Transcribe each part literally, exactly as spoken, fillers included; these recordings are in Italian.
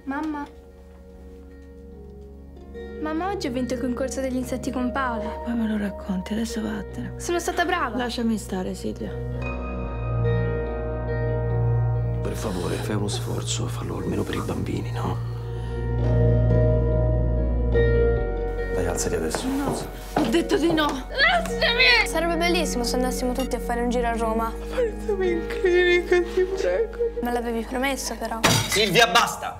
Mamma? Mamma, oggi ho vinto il concorso degli insetti con Paola. Poi me lo racconti, adesso vattene. Sono stata brava. Lasciami stare, Silvia. Per favore, fai uno sforzo, fallo almeno per i bambini, no? Dai, alzati adesso. No, ho detto di no. Lasciami! Sarebbe bellissimo se andassimo tutti a fare un giro a Roma. Portami in clinica, ti prego. Me l'avevi promesso, però. Silvia, basta!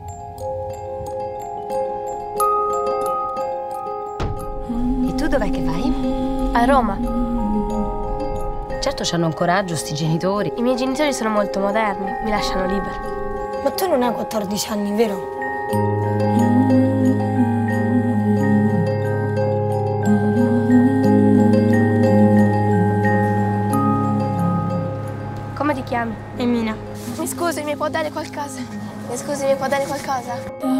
E tu dov'è che vai? A Roma. Certo c'hanno un coraggio sti genitori. I miei genitori sono molto moderni, mi lasciano libera. Ma tu non hai quattordici anni, vero? Come ti chiami? Emina. Mi scusi, mi può dare qualcosa? Mi scusi, mi può dare qualcosa?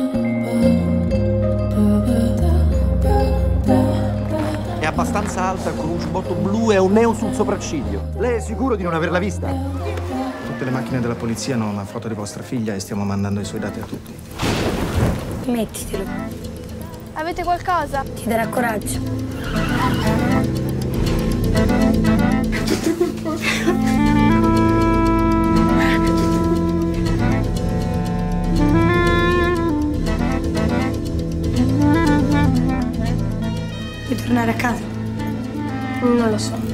È abbastanza alta, con un giubbotto blu e un neo sul sopracciglio. Lei è sicuro di non averla vista? Tutte le macchine della polizia hanno una foto di vostra figlia e stiamo mandando i suoi dati a tutti. Mettitelo. Avete qualcosa? Ti darà coraggio. Vuoi tornare a casa? Non lo so.